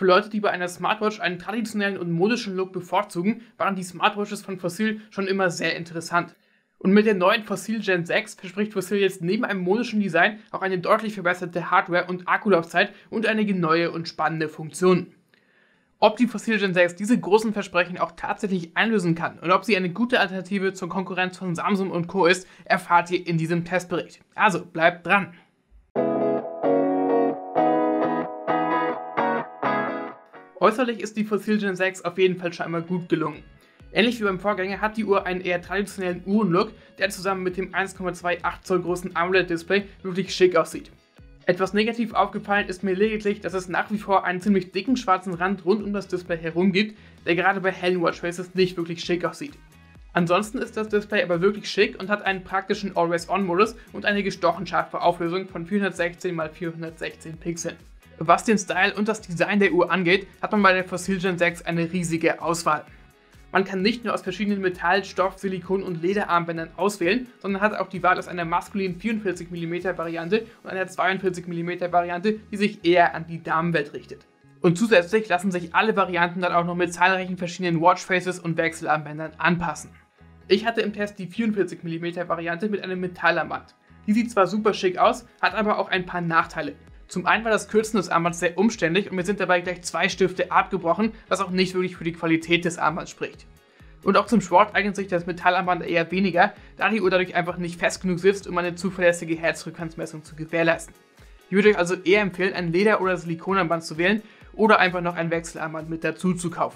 Für Leute, die bei einer Smartwatch einen traditionellen und modischen Look bevorzugen, waren die Smartwatches von Fossil schon immer sehr interessant. Und mit der neuen Fossil Gen 6 verspricht Fossil jetzt neben einem modischen Design auch eine deutlich verbesserte Hardware und Akkulaufzeit und einige neue und spannende Funktionen. Ob die Fossil Gen 6 diese großen Versprechen auch tatsächlich einlösen kann und ob sie eine gute Alternative zur Konkurrenz von Samsung und Co. ist, erfahrt ihr in diesem Testbericht. Also bleibt dran! Äußerlich ist die Fossil Gen 6 auf jeden Fall schon einmal gut gelungen. Ähnlich wie beim Vorgänger hat die Uhr einen eher traditionellen Uhrenlook, der zusammen mit dem 1,28 Zoll großen AMOLED-Display wirklich schick aussieht. Etwas negativ aufgefallen ist mir lediglich, dass es nach wie vor einen ziemlich dicken schwarzen Rand rund um das Display herum gibt, der gerade bei hellen Watchfaces nicht wirklich schick aussieht. Ansonsten ist das Display aber wirklich schick und hat einen praktischen Always-On-Modus und eine gestochen scharfe Auflösung von 416 x 416 Pixeln. Was den Style und das Design der Uhr angeht, hat man bei der Fossil Gen 6 eine riesige Auswahl. Man kann nicht nur aus verschiedenen Metall-, Stoff-, Silikon- und Lederarmbändern auswählen, sondern hat auch die Wahl aus einer maskulinen 44 mm Variante und einer 42 mm Variante, die sich eher an die Damenwelt richtet. Und zusätzlich lassen sich alle Varianten dann auch noch mit zahlreichen verschiedenen Watchfaces und Wechselarmbändern anpassen. Ich hatte im Test die 44 mm Variante mit einem Metallarmband. Die sieht zwar super schick aus, hat aber auch ein paar Nachteile. Zum einen war das Kürzen des Armbands sehr umständlich und mir sind dabei gleich 2 Stifte abgebrochen, was auch nicht wirklich für die Qualität des Armbands spricht. Und auch zum Sport eignet sich das Metallarmband eher weniger, da die Uhr dadurch einfach nicht fest genug sitzt, um eine zuverlässige Herzfrequenzmessung zu gewährleisten. Ich würde euch also eher empfehlen, ein Leder- oder Silikonarmband zu wählen oder einfach noch ein Wechselarmband mit dazu zu kaufen.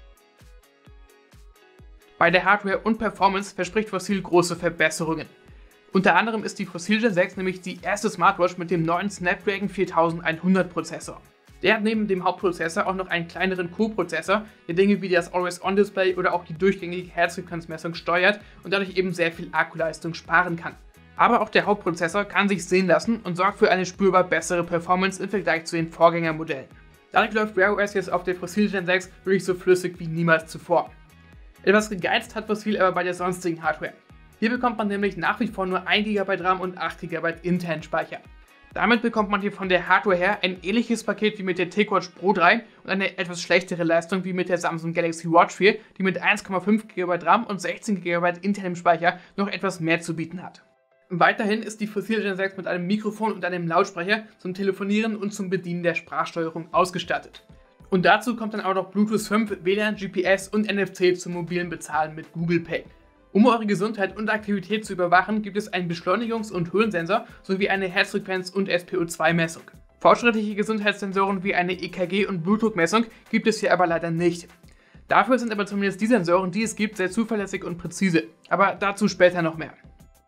Bei der Hardware und Performance verspricht Fossil große Verbesserungen. Unter anderem ist die Fossil Gen 6 nämlich die erste Smartwatch mit dem neuen Snapdragon 4100 Prozessor. Der hat neben dem Hauptprozessor auch noch einen kleineren Co-Prozessor, der Dinge wie das Always-On-Display oder auch die durchgängige Herzfrequenzmessung steuert und dadurch eben sehr viel Akkuleistung sparen kann. Aber auch der Hauptprozessor kann sich sehen lassen und sorgt für eine spürbar bessere Performance im Vergleich zu den Vorgängermodellen. Dadurch läuft Wear OS jetzt auf der Fossil Gen 6 wirklich so flüssig wie niemals zuvor. Etwas gegeizt hat Fossil aber bei der sonstigen Hardware. Hier bekommt man nämlich nach wie vor nur 1 GB RAM und 8 GB internen Speicher. Damit bekommt man hier von der Hardware her ein ähnliches Paket wie mit der TicWatch Pro 3 und eine etwas schlechtere Leistung wie mit der Samsung Galaxy Watch 4, die mit 1,5 GB RAM und 16 GB internem Speicher noch etwas mehr zu bieten hat. Weiterhin ist die Fossil Gen 6 mit einem Mikrofon und einem Lautsprecher zum Telefonieren und zum Bedienen der Sprachsteuerung ausgestattet. Und dazu kommt dann auch noch Bluetooth 5, WLAN, GPS und NFC zum mobilen Bezahlen mit Google Pay. Um eure Gesundheit und Aktivität zu überwachen, gibt es einen Beschleunigungs- und Höhensensor sowie eine Herzfrequenz- und SpO2-Messung. Fortschrittliche Gesundheitssensoren wie eine EKG- und Blutdruckmessung gibt es hier aber leider nicht. Dafür sind aber zumindest die Sensoren, die es gibt, sehr zuverlässig und präzise. Aber dazu später noch mehr.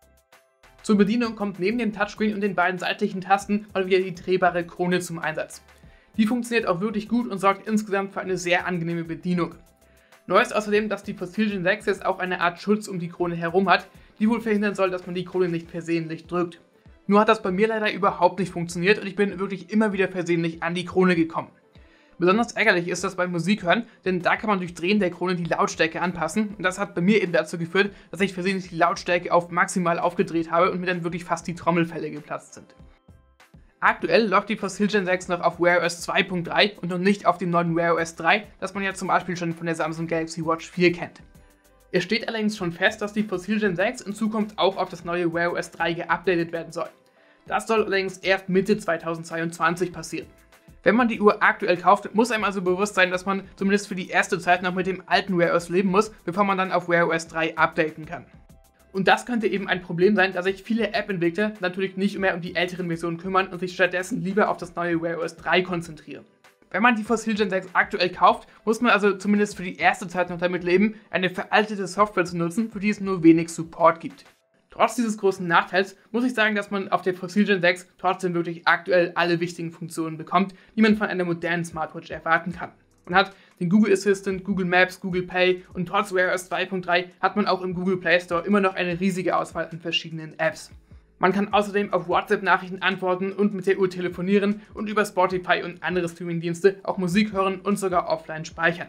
Zur Bedienung kommt neben dem Touchscreen und den beiden seitlichen Tasten mal wieder die drehbare Krone zum Einsatz. Die funktioniert auch wirklich gut und sorgt insgesamt für eine sehr angenehme Bedienung. Neu ist außerdem, dass die Fossil Gen 6 jetzt auch eine Art Schutz um die Krone herum hat, die wohl verhindern soll, dass man die Krone nicht versehentlich drückt. Nur hat das bei mir leider überhaupt nicht funktioniert und ich bin wirklich immer wieder versehentlich an die Krone gekommen. Besonders ärgerlich ist das beim Musikhören, denn da kann man durch Drehen der Krone die Lautstärke anpassen und das hat bei mir eben dazu geführt, dass ich versehentlich die Lautstärke auf maximal aufgedreht habe und mir dann wirklich fast die Trommelfelle geplatzt sind. Aktuell läuft die Fossil Gen 6 noch auf Wear OS 2.3 und noch nicht auf dem neuen Wear OS 3, das man ja zum Beispiel schon von der Samsung Galaxy Watch 4 kennt. Es steht allerdings schon fest, dass die Fossil Gen 6 in Zukunft auch auf das neue Wear OS 3 geupdatet werden soll. Das soll allerdings erst Mitte 2022 passieren. Wenn man die Uhr aktuell kauft, muss einem also bewusst sein, dass man zumindest für die erste Zeit noch mit dem alten Wear OS leben muss, bevor man dann auf Wear OS 3 updaten kann. Und das könnte eben ein Problem sein, da sich viele App-Entwickler natürlich nicht mehr um die älteren Versionen kümmern und sich stattdessen lieber auf das neue Wear OS 3 konzentrieren. Wenn man die Fossil Gen 6 aktuell kauft, muss man also zumindest für die erste Zeit noch damit leben, eine veraltete Software zu nutzen, für die es nur wenig Support gibt. Trotz dieses großen Nachteils muss ich sagen, dass man auf der Fossil Gen 6 trotzdem wirklich aktuell alle wichtigen Funktionen bekommt, die man von einer modernen Smartwatch erwarten kann. Man hat den Google Assistant, Google Maps, Google Pay und trotz Wear OS 2.3 hat man auch im Google Play Store immer noch eine riesige Auswahl an verschiedenen Apps. Man kann außerdem auf WhatsApp-Nachrichten antworten und mit der Uhr telefonieren und über Spotify und andere Streamingdienste auch Musik hören und sogar offline speichern.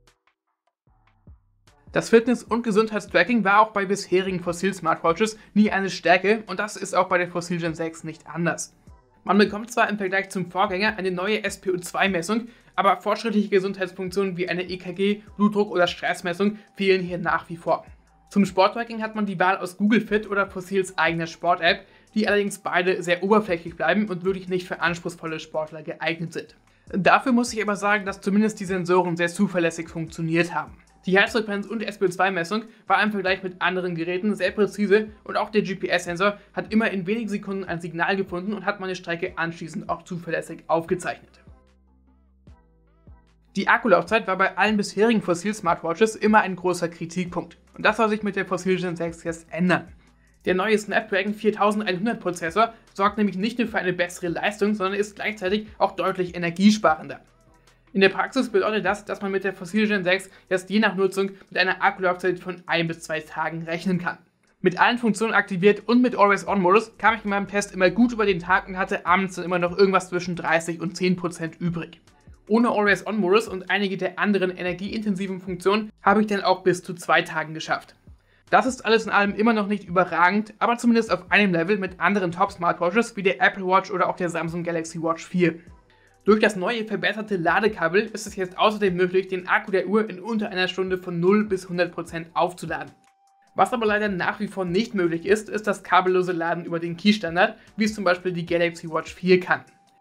Das Fitness- und Gesundheitstracking war auch bei bisherigen Fossil Smartwatches nie eine Stärke und das ist auch bei der Fossil Gen 6 nicht anders. Man bekommt zwar im Vergleich zum Vorgänger eine neue SpO2-Messung, aber fortschrittliche Gesundheitsfunktionen wie eine EKG, Blutdruck oder Stressmessung fehlen hier nach wie vor. Zum Sporttracking hat man die Wahl aus Google Fit oder Fossils eigener Sport-App, die allerdings beide sehr oberflächlich bleiben und wirklich nicht für anspruchsvolle Sportler geeignet sind. Dafür muss ich aber sagen, dass zumindest die Sensoren sehr zuverlässig funktioniert haben. Die Herzfrequenz und SpO2-Messung war im Vergleich mit anderen Geräten sehr präzise und auch der GPS-Sensor hat immer in wenigen Sekunden ein Signal gefunden und hat meine Strecke anschließend auch zuverlässig aufgezeichnet. Die Akkulaufzeit war bei allen bisherigen Fossil-Smartwatches immer ein großer Kritikpunkt und das soll sich mit der Fossil Gen 6 jetzt ändern. Der neue Snapdragon 4100 Prozessor sorgt nämlich nicht nur für eine bessere Leistung, sondern ist gleichzeitig auch deutlich energiesparender. In der Praxis bedeutet das, dass man mit der Fossil Gen 6 jetzt je nach Nutzung mit einer Akkulaufzeit von 1 bis 2 Tagen rechnen kann. Mit allen Funktionen aktiviert und mit Always-On-Modus kam ich in meinem Test immer gut über den Tag und hatte abends dann immer noch irgendwas zwischen 30 und 10% übrig. Ohne Always-On-Modus und einige der anderen energieintensiven Funktionen habe ich dann auch bis zu 2 Tagen geschafft. Das ist alles in allem immer noch nicht überragend, aber zumindest auf einem Level mit anderen Top-Smartwatches wie der Apple Watch oder auch der Samsung Galaxy Watch 4. Durch das neue verbesserte Ladekabel ist es jetzt außerdem möglich, den Akku der Uhr in unter einer Stunde von 0 bis 100% aufzuladen. Was aber leider nach wie vor nicht möglich ist, ist das kabellose Laden über den Qi-Standard, wie es zum Beispiel die Galaxy Watch 4 kann.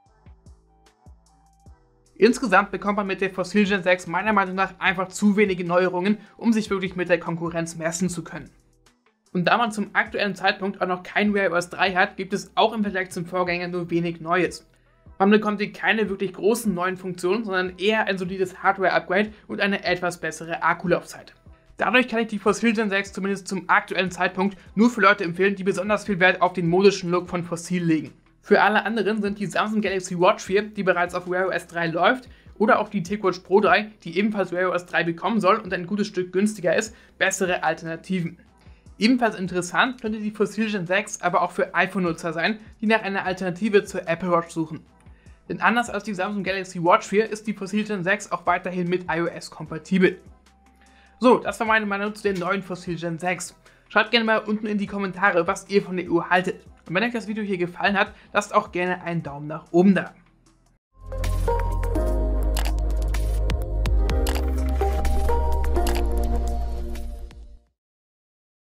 Insgesamt bekommt man mit der Fossil Gen 6 meiner Meinung nach einfach zu wenige Neuerungen, um sich wirklich mit der Konkurrenz messen zu können. Und da man zum aktuellen Zeitpunkt auch noch kein Wear OS 3 hat, gibt es auch im Vergleich zum Vorgänger nur wenig Neues. Man bekommt hier keine wirklich großen neuen Funktionen, sondern eher ein solides Hardware-Upgrade und eine etwas bessere Akkulaufzeit. Dadurch kann ich die Fossil Gen 6 zumindest zum aktuellen Zeitpunkt nur für Leute empfehlen, die besonders viel Wert auf den modischen Look von Fossil legen. Für alle anderen sind die Samsung Galaxy Watch 4, die bereits auf Wear OS 3 läuft, oder auch die TicWatch Pro 3, die ebenfalls Wear OS 3 bekommen soll und ein gutes Stück günstiger ist, bessere Alternativen. Ebenfalls interessant könnte die Fossil Gen 6 aber auch für iPhone-Nutzer sein, die nach einer Alternative zur Apple Watch suchen. Denn anders als die Samsung Galaxy Watch 4 ist die Fossil Gen 6 auch weiterhin mit iOS kompatibel. So, das war meine Meinung zu der neuen Fossil Gen 6. Schreibt gerne mal unten in die Kommentare, was ihr von der Uhr haltet. Und wenn euch das Video hier gefallen hat, lasst auch gerne einen Daumen nach oben da.